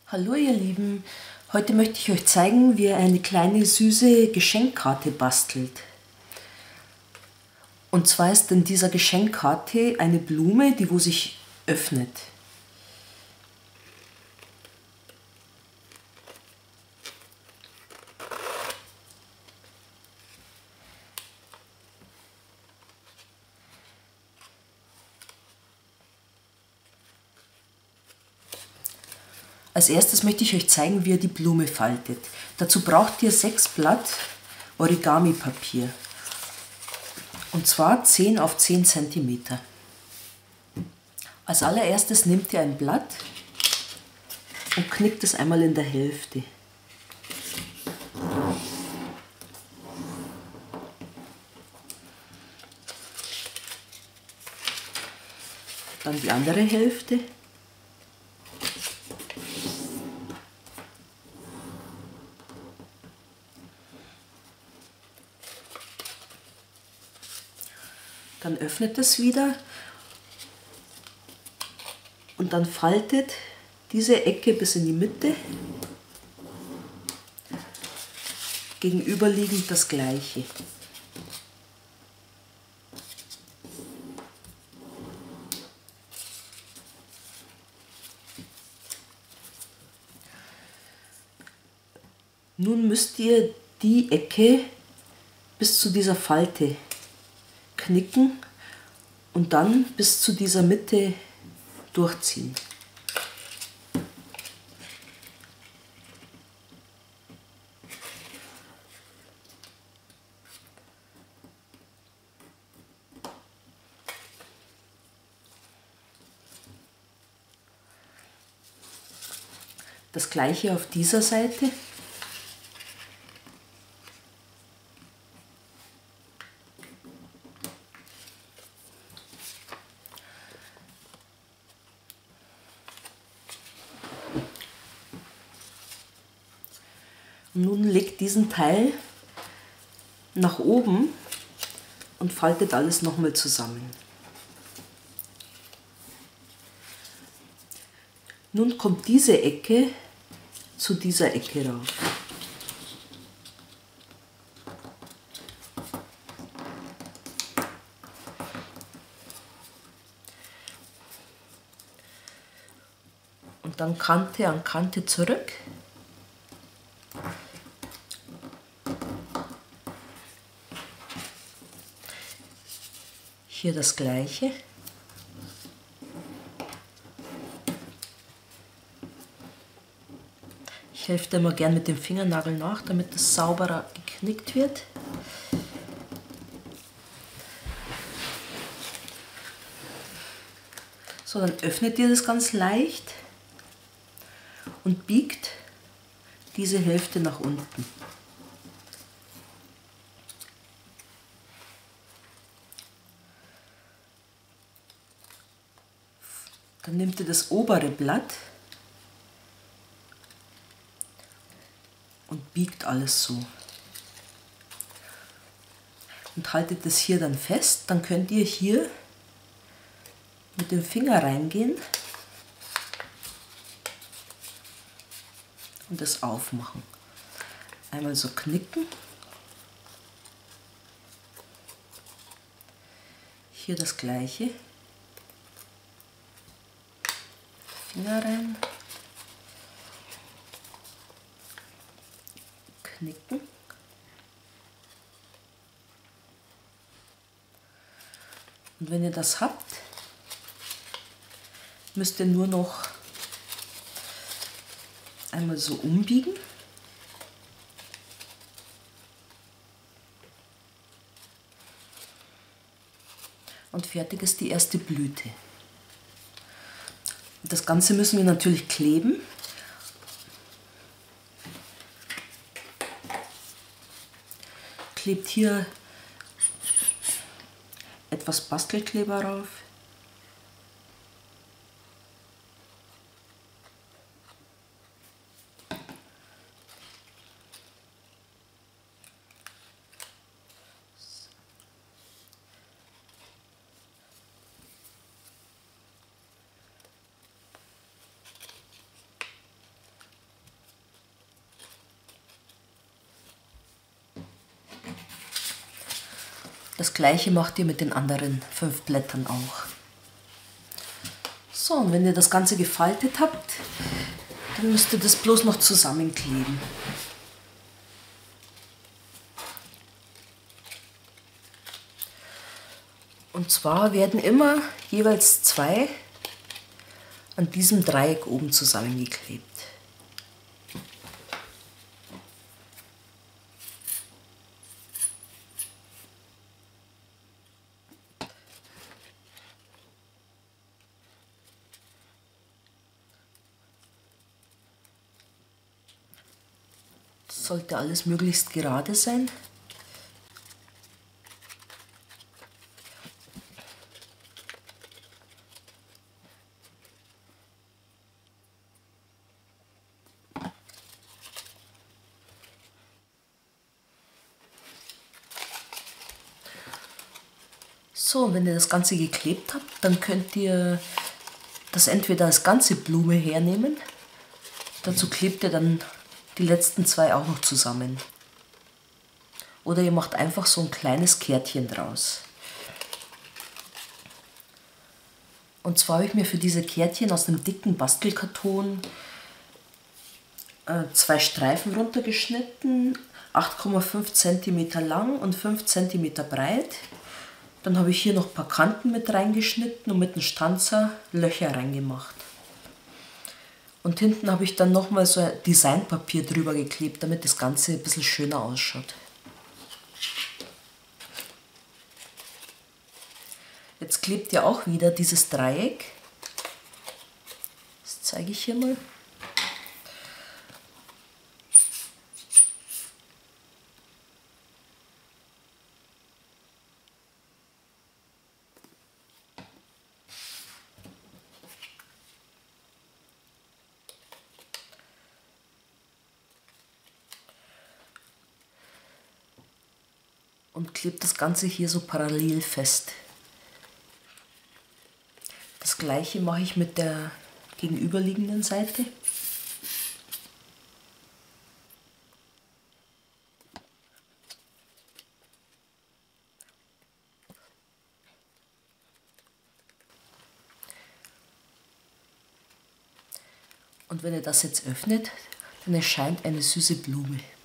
Hallo ihr Lieben, heute möchte ich euch zeigen, wie ihr eine kleine süße Geschenkkarte bastelt. Und zwar ist in dieser Geschenkkarte eine Blume, die wo sich öffnet. Als erstes möchte ich euch zeigen, wie ihr die Blume faltet. Dazu braucht ihr 6 Blatt Origami-Papier. Und zwar 10 auf 10 cm. Als allererstes nehmt ihr ein Blatt und knickt es einmal in der Hälfte. Dann die andere Hälfte. Dann öffnet es wieder und dann faltet diese Ecke bis in die Mitte, gegenüberliegend das gleiche. Nun müsst ihr die Ecke bis zu dieser Falte knicken und dann bis zu dieser Mitte durchziehen. Das gleiche auf dieser Seite. Nun legt diesen Teil nach oben und faltet alles nochmal zusammen. Nun kommt diese Ecke zu dieser Ecke rauf. Und dann Kante an Kante zurück. Hier das gleiche. Ich helfe immer gern mit dem Fingernagel nach, damit es sauberer geknickt wird. So, dann öffnet ihr das ganz leicht und biegt diese Hälfte nach unten. Dann nehmt ihr das obere Blatt und biegt alles so. Und haltet es hier dann fest, dann könnt ihr hier mit dem Finger reingehen und es aufmachen. Einmal so knicken. Hier das gleiche. Finger rein. Knicken. Und wenn ihr das habt, müsst ihr nur noch einmal so umbiegen. Und fertig ist die erste Blüte. Das Ganze müssen wir natürlich kleben. Klebt hier etwas Bastelkleber rauf. Das gleiche macht ihr mit den anderen 5 Blättern auch. So, und wenn ihr das Ganze gefaltet habt, dann müsst ihr das bloß noch zusammenkleben. Und zwar werden immer jeweils 2 an diesem Dreieck oben zusammengeklebt. Das sollte alles möglichst gerade sein. So, wenn ihr das Ganze geklebt habt, dann könnt ihr das entweder als ganze Blume hernehmen. Dazu klebt ihr dann die letzten 2 auch noch zusammen. Oder ihr macht einfach so ein kleines Kärtchen draus. Und zwar habe ich mir für diese Kärtchen aus einem dicken Bastelkarton 2 Streifen runtergeschnitten, 8,5 cm lang und 5 cm breit. Dann habe ich hier noch ein paar Kanten mit reingeschnitten und mit einem Stanzer Löcher reingemacht. Und hinten habe ich dann nochmal so ein Designpapier drüber geklebt, damit das Ganze ein bisschen schöner ausschaut. Jetzt klebt ihr auch wieder dieses Dreieck. Das zeige ich hier mal. Und klebt das Ganze hier so parallel fest. Das gleiche mache ich mit der gegenüberliegenden Seite. Und wenn ihr das jetzt öffnet, dann erscheint eine süße Blume.